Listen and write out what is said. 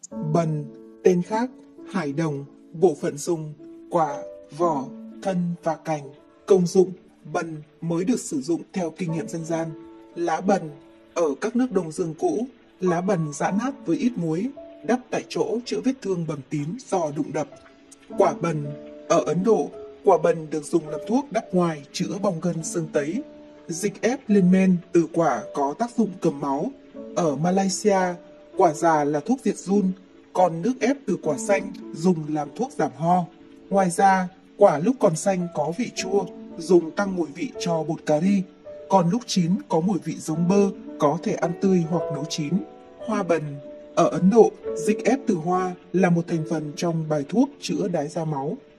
Bần, tên khác, hải đồng, bộ phận dùng, quả, vỏ, thân và cành. Công dụng, bần mới được sử dụng theo kinh nghiệm dân gian. Lá bần, ở các nước Đông Dương cũ, lá bần giã nát với ít muối, đắp tại chỗ chữa vết thương bầm tím do đụng đập. Quả bần, ở Ấn Độ, quả bần được dùng làm thuốc đắp ngoài chữa bong gân xương tấy. Dịch ép lên men từ quả có tác dụng cầm máu. Ở Malaysia, quả già là thuốc diệt giun, còn nước ép từ quả xanh dùng làm thuốc giảm ho. Ngoài ra, quả lúc còn xanh có vị chua, dùng tăng mùi vị cho bột cà ri, còn lúc chín có mùi vị giống bơ, có thể ăn tươi hoặc nấu chín. Hoa bần, ở Ấn Độ, dịch ép từ hoa là một thành phần trong bài thuốc chữa đái da máu.